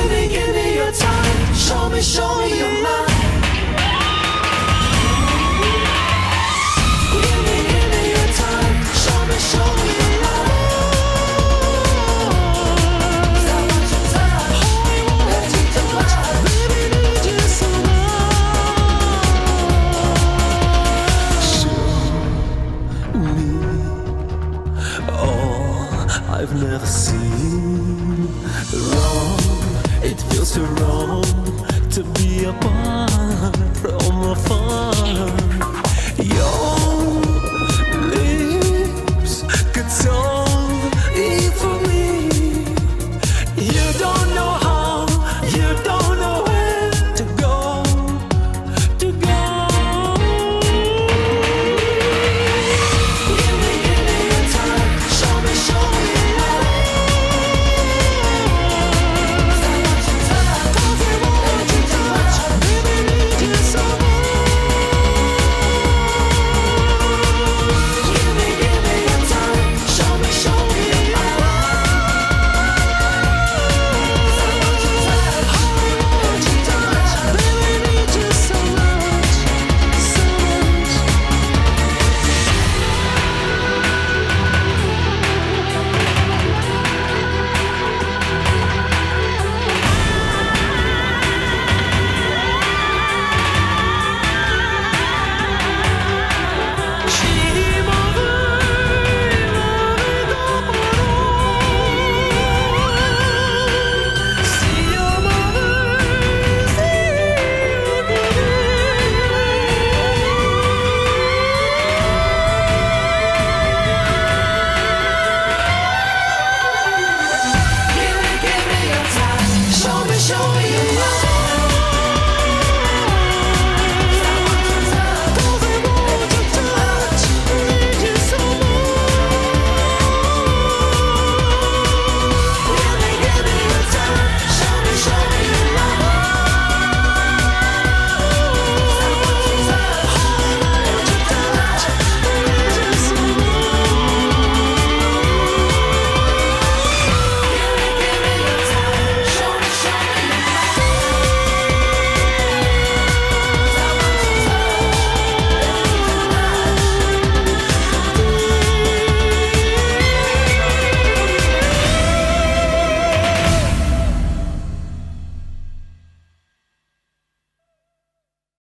give me your time. Show me your mind. Give me your time. Show me your mind. I want your touch. Let's eat the vibe. Baby, need you so much. Show me all I've never seen. Wrong, it feels so wrong to be apart from the fun. You're